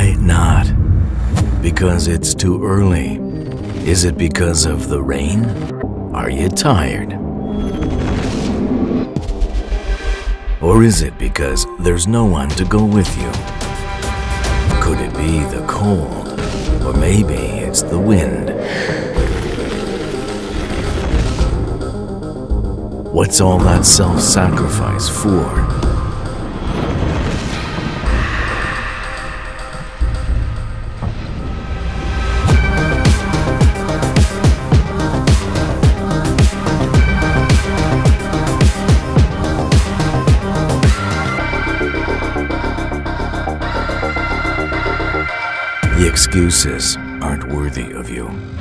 Why not? Because it's too early. Is it because of the rain? Are you tired? Or is it because there's no one to go with you? Could it be the cold? Or maybe it's the wind? What's all that self-sacrifice for? The excuses aren't worthy of you.